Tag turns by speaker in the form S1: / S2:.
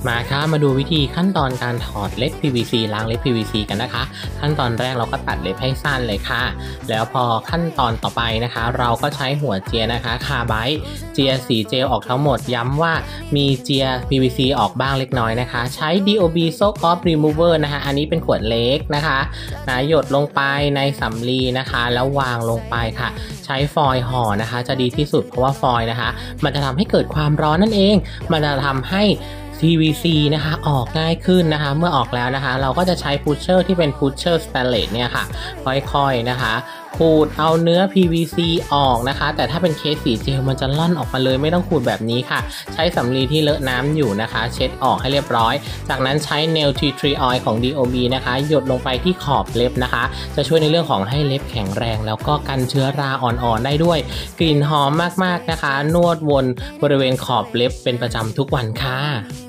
S1: มาค่ะมาดูวิธีขั้นตอนการถอดเล็บ PVC ล้างเล็บ PVC กันนะคะขั้นตอนแรกเราก็ตัดเล็บให้สั้นเลยค่ะแล้วพอขั้นตอนต่อไปนะคะเราก็ใช้หัวเจียนะคะคาไบต์เจียสีเจลออกทั้งหมดย้ำว่ามีเจีย PVC ออกบ้างเล็กน้อยนะคะใช้ DOB Soak Off Remover นะคะอันนี้เป็นขวดเล็กนะคะหยดลงไปในสำลีนะคะแล้ววางลงไปค่ะใช้ฟอยล์ห่อนะคะจะดีที่สุดเพราะว่าฟอยล์นะคะมันจะทำให้เกิดความร้อนนั่นเองมันจะทำให้PVC นะคะออกง่ายขึ้นนะคะเมื่อออกแล้วนะคะเราก็จะใช้พุชเชอร์ที่เป็นพุชเชอร์สแตนเลสเนี่ยค่ะค่อยๆนะคะขูดเอาเนื้อ PVC ออกนะคะแต่ถ้าเป็นเคสสีเจลมันจะล่อนออกมาเลยไม่ต้องขูดแบบนี้ค่ะใช้สำลีที่เลอะน้ำอยู่นะคะเช็ดออกให้เรียบร้อยจากนั้นใช้ Nail Tea Tree Oil ของ DOB นะคะหยดลงไปที่ขอบเล็บนะคะจะช่วยในเรื่องของให้เล็บแข็งแรงแล้วก็กันเชื้อราอ่อนๆได้ด้วยกลิ่นหอมมากๆนะคะนวดวนบริเวณขอบเล็บเป็นประจำทุกวันค่ะ